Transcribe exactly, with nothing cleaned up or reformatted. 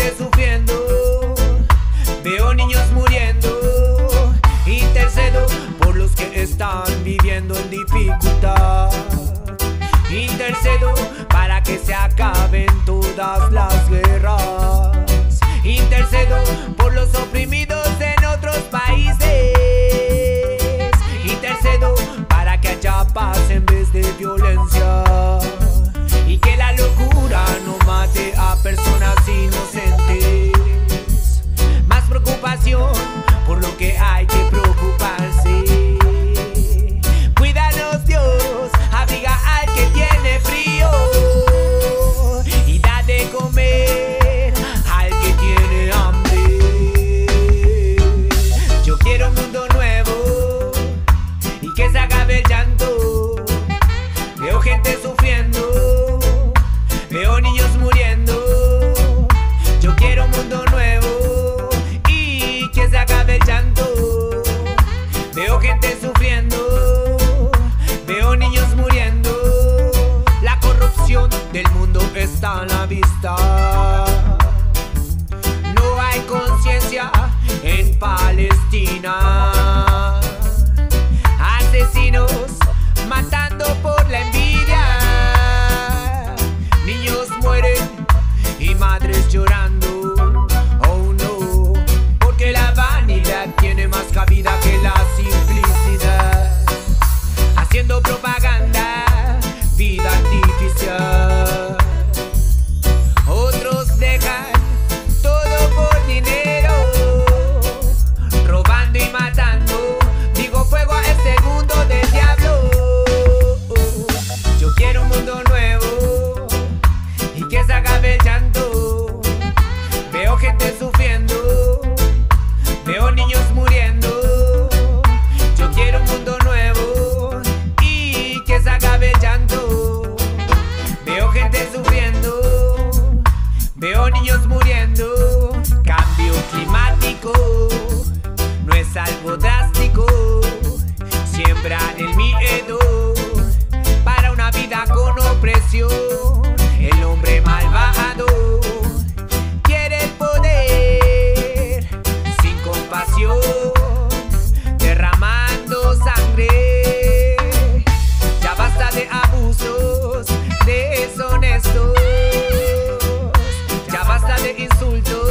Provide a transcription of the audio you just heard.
gente sufriendo, veo niños muriendo. Intercedo por los que están viviendo en dificultad. Intercedo para que se acaben todas las guerras. Intercedo por los oprimidos en otros países. Intercedo para que haya paz en vez de violencia, y que la locura no mate a personas inocentes. Más preocupación por lo que hay que preocuparse. Cuídanos Dios, abriga al que tiene frío y da de comer al que tiene hambre. Yo quiero un mundo nuevo y que se acabe el llanto. Veo gente sufriendo, veo niños muriendo. Yo quiero un mundo nuevo y que se acabe el llanto. Veo gente sufriendo, veo niños muriendo. La corrupción del mundo está a la vista. No hay conciencia en Palestina. Asesinos matando por la envidia. Niños mueren y madres llorando. Oh no, porque la vanidad tiene más cabida que la simplicidad. Haciendo propaganda, vida artificial. Otros dejan todo por dinero, robando y matando. Digo fuego a este mundo del diablo. Yo quiero un mundo nuevo y que se acabe el llanto. Veo gente sufriendo, veo niños muriendo. Yo quiero un mundo nuevo y que se acabe el llanto. Veo gente sufriendo, veo niños muriendo. Cambio climático no es algo drástico. Siembran el miedo para una vida con opresión. El hombre malvado quiere el poder sin compasión, derramando sangre. Ya basta de abusos deshonestos, ya basta de insultos.